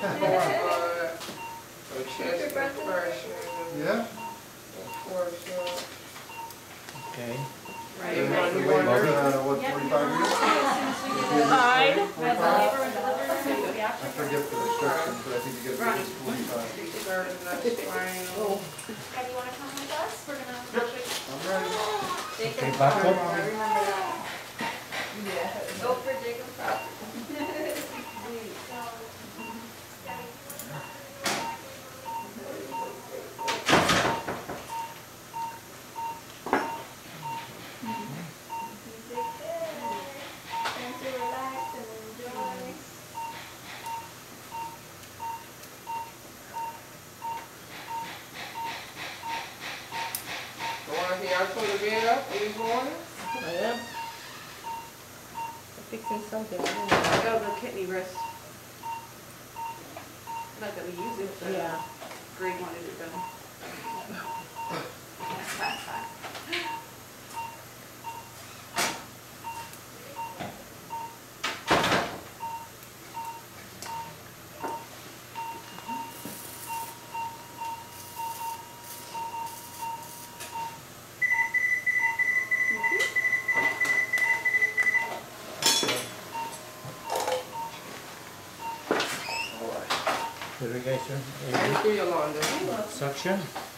chest compression. Yeah. Okay. Right. What, 45 minutes? Alright. I forget the restrictions, but I think you get at least 45. Have you want to come with us? We're gonna. I'm ready. Okay, back up. Go for Jacob property. Y'all put the bed up this morning? I am. I'm fixing something. I don't know. Oh, the kidney rest. Not that we use it, but Yeah. Greg wanted it done. Irrigation. Thank you, Yolanda. Suction.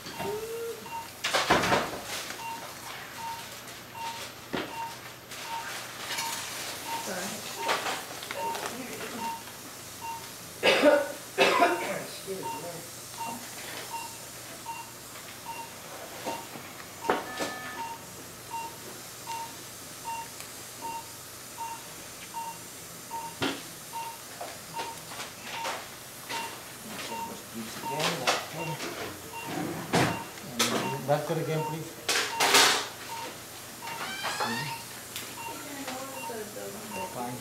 Back it again, please. Fine.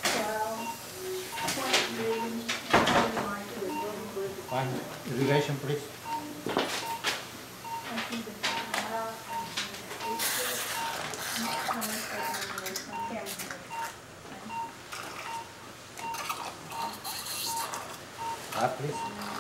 Fine. Irrigation, please. Please.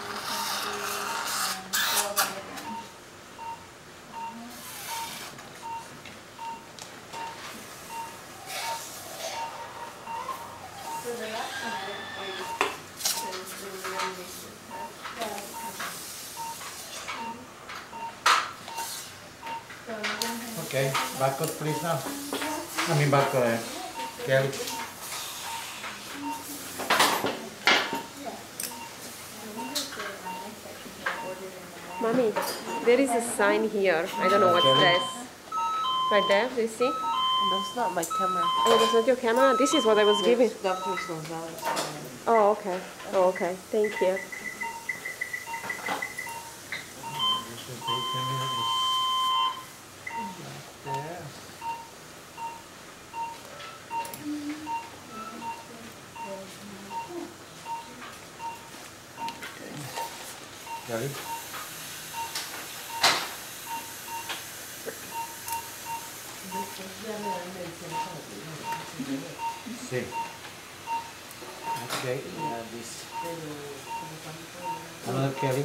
Okay, back up please now. I mean back Kelly. Mommy, there is a sign here. I don't know what it says. Right there, do you see? That's not my camera. Oh, that's not your camera? This is what I was giving. Dr. Gonzalez. Oh, okay. Oh, okay. Thank you. Kelly. Sí. Okay, this. Another Kelly.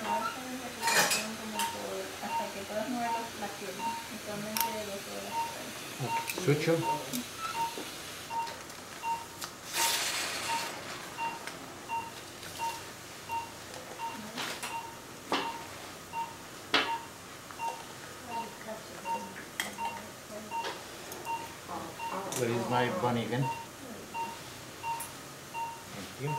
Okay, suture. Where is my bunny again? Thank you.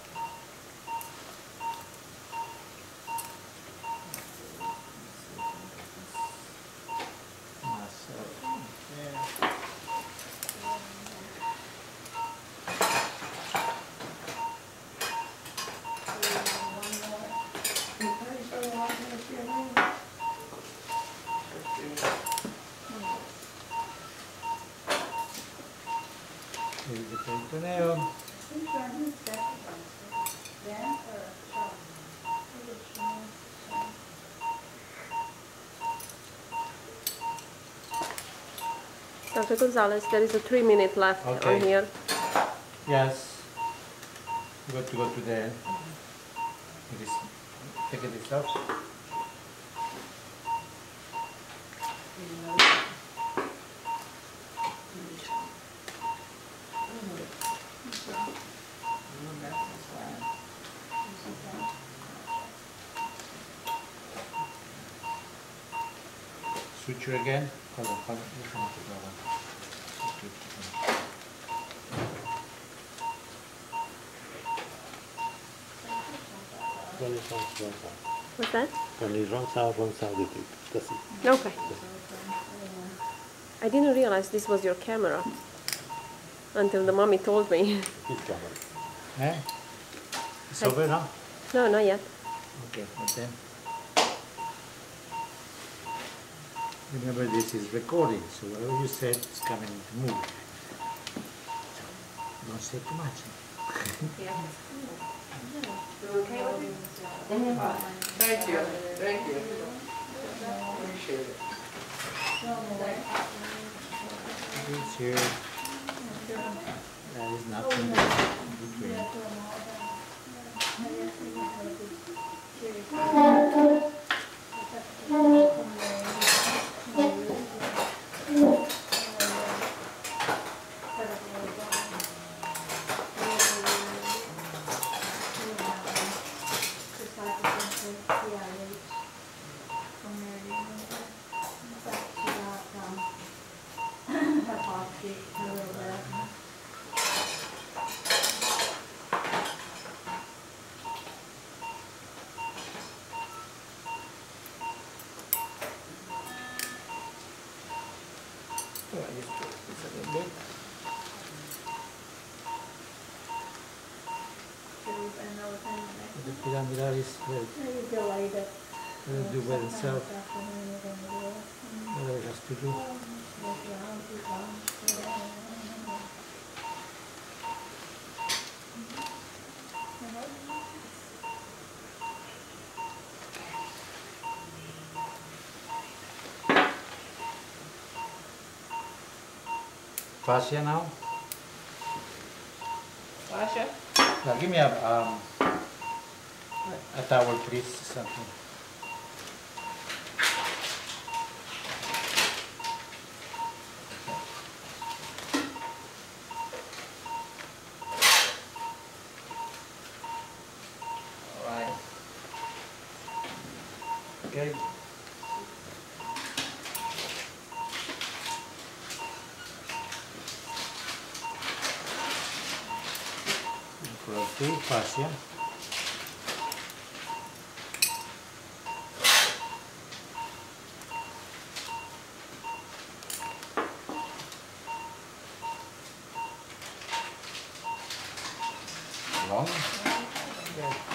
Here's the peritoneum. Dr. Gonzalez, there is a 3 minute left Okay. on here. Yes. You got to go to the this take this off. Switcher again. Hold on. What's that? When it runs out it does it. Okay. I didn't realize this was your camera until the mommy told me. His camera. Eh? It's over now? No, not yet. Okay, but then remember this is recording, so whatever you said is coming to move. So don't say too much. Thank you. Thank you. Appreciate it. It's here. That is nothing between. The pyramidalis will do by themselves whatever it has to do. Fascia now? Fascia? Now give me a towel, please, something. All right. Okay. Fascia. Long. Okay.